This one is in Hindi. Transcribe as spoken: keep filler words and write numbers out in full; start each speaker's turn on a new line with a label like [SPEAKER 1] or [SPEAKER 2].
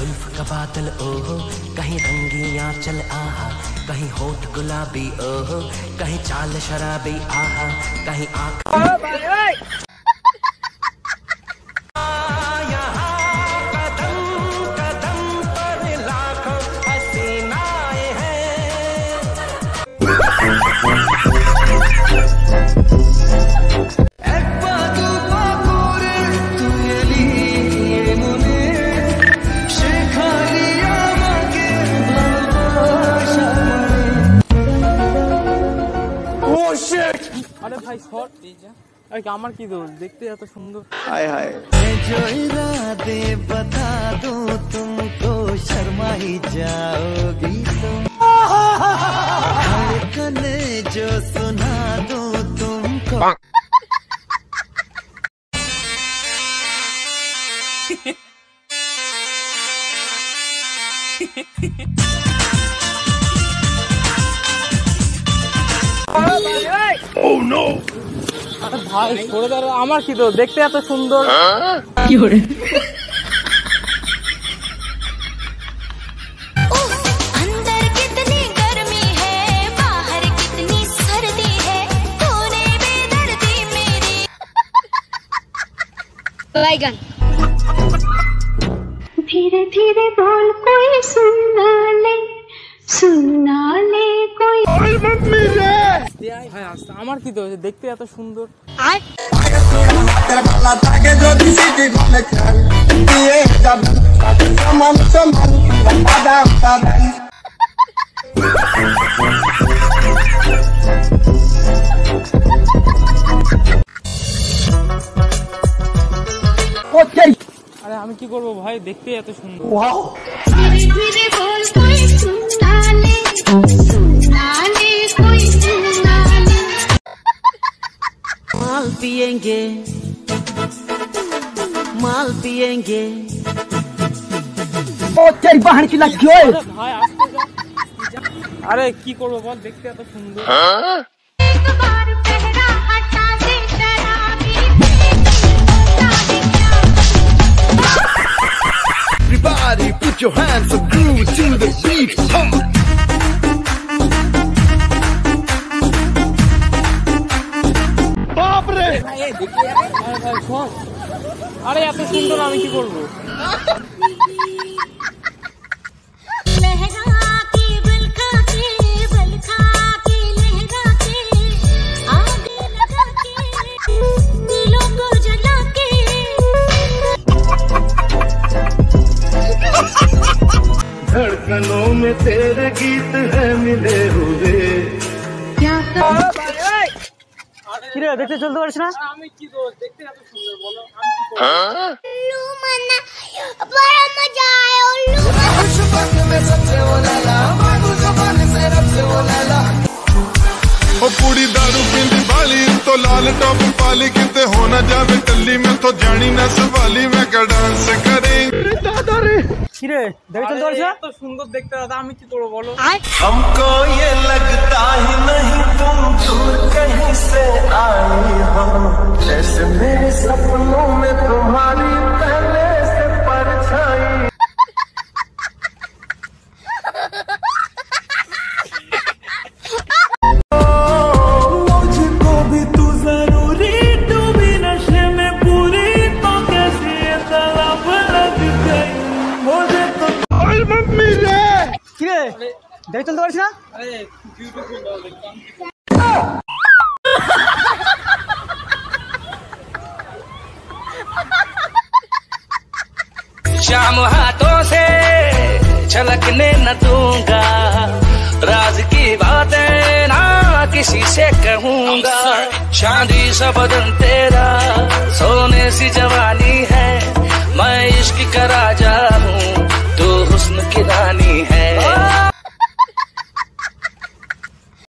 [SPEAKER 1] जुल्फ का बादल ओहो, कहीं रंगियां चल आहा, कहीं होठ गुलाबी ओहो, कहीं चाल शराबी आहा, कहीं आँख
[SPEAKER 2] अरे भाई शॉट अरे আমার কি দোষ দেখতে এত সুন্দর
[SPEAKER 3] हाय हाय जो इरादे बता दूं तुमको शर्मा ही जाओगी तुम धड़कन जो सुना दूं तुमको
[SPEAKER 2] Oh no! अरे भाई छोड़ दे আমার কি তো দেখতে এত সুন্দর
[SPEAKER 4] কি হরে अंदर कितनी गर्मी है बाहर कितनी सर्दी है तूने बेदर्दी मेरी बैगन धीरे धीरे बोल कोई सुनना ले सुनना ले कोई
[SPEAKER 2] मम्मी रे ভাই আসছে আমার কি তো দেখতে এত সুন্দর আরে আমি কি করব ভাই দেখতে এত সুন্দর ওয়াও
[SPEAKER 4] धीरे धीरे बोल कोई सुनना ले सुनना ले कोई सुनना ले
[SPEAKER 3] माल पिएंगे माल पिएंगे ओ तेरी बहन की लग गई
[SPEAKER 2] अरे भाई আসতে যা আরে কি করব বল দেখতে এত সুন্দর
[SPEAKER 4] एक बार पहरा हटा दे शराबी
[SPEAKER 3] Everybody put your hands up groove to the beat pump बाप रे
[SPEAKER 2] আরে ভাই শোন আরে এত সুন্দর আমি কি করব
[SPEAKER 4] लहरा की बलखा के बलखा के लहरा के आग लगा के दिलों को जला के
[SPEAKER 3] धड़कनों में तेरे गीत है मिले हुए
[SPEAKER 4] क्या
[SPEAKER 2] কিরে দেখতে চলতে পারছ না আমি কি দোষ দেখতে এত সুন্দর বলো আমি কি করব
[SPEAKER 4] उल्लू मना बड़ा मजा आया उल्लू
[SPEAKER 5] ओ पूरी दारू पींदी वाली तो लाल टॉप पाली किते हो ना जावे टल्ली में तो जानी ना सवाली में का डांस करेंगे दादा रे
[SPEAKER 2] কিরে দেখতে চলতে পারছ না এত সুন্দর দেখতে দাদা আমি কি করব বলো
[SPEAKER 3] हमको ये लगता ही नहीं तुम दूर कहीं से आई हो जैसे मेरे सपनों में तुम्हारी पहले से परछाई मुझको भी तू जरूरी तू भी नशे में पूरी तो कैसी तलब लग गई मुझे तो
[SPEAKER 5] मम्मी रे
[SPEAKER 2] কিরে দেখতে চলতে পারছ না আরে বিউটিফুল বল দেখতে আমি কি করব
[SPEAKER 6] शाम हाथों से छलकने न दूंगा राज की बातें ना किसी से कहूंगा चांदी सा बदन तेरा सोने सी जवानी